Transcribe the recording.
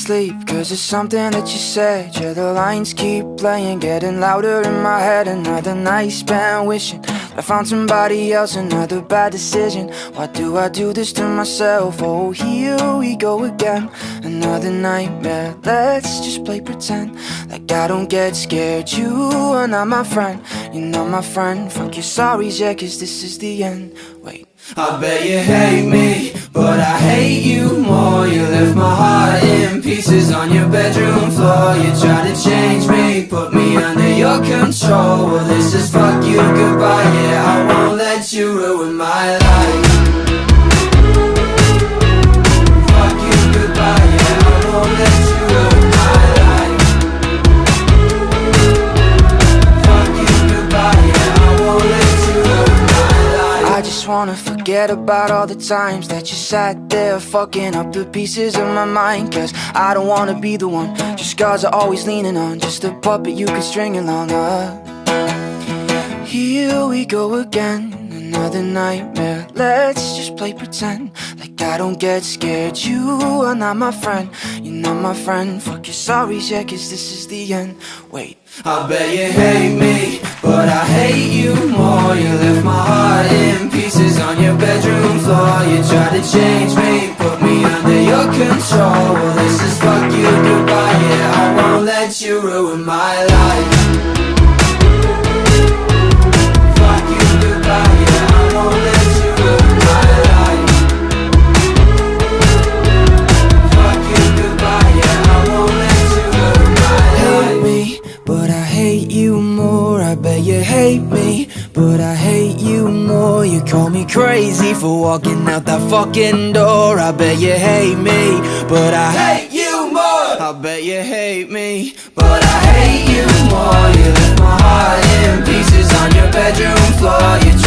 sleep, cause it's something that you said. Yeah, the lines keep playing, getting louder in my head. Another night spent wishing I found somebody else, another bad decision. Why do I do this to myself? Oh, here we go again, another nightmare. Let's just play pretend, like I don't get scared. You are not my friend, you're not my friend. Fuck your sorries, yeah, cause this is the end. Wait, I bet you hate me, but I hate you more. You left my heart in pieces on your bedroom floor. You tried to change me, put me under your control. Well, this is fuck you goodbye, yeah, I won't let you ruin my life. Fuck you goodbye, yeah, I won't let you ruin my life. Fuck you goodbye, yeah, I won't let you ruin my life. I just wanna forget about all the times that you sat there fucking up the pieces of my mind. Cause I don't wanna be the one your scars are always leaning on, just a puppet you could string along. Here we go again, another nightmare. Let's just play pretend, like I don't get scared. You are not my friend, you're not my friend. Fuck your sorries, yeah, cause this is the end. Wait, I bet you hate me, but I hate you more. You left my heart in pieces on your bedroom floor. You tried to change me, put me under your control. Well, this is fuck you goodbye, yeah, I won't let you ruin my life. Fuck you goodbye, yeah, I won't let you ruin my life. Fuck you goodbye, yeah, I won't let you ruin my life. hate me, but I hate you more. I bet you hate me, but I hate you more. You call me crazy for walking out that fucking door. I bet you hate me, but I hate you more. I bet you hate me, But I hate you more. You left my heart in pieces on your bedroom floor. You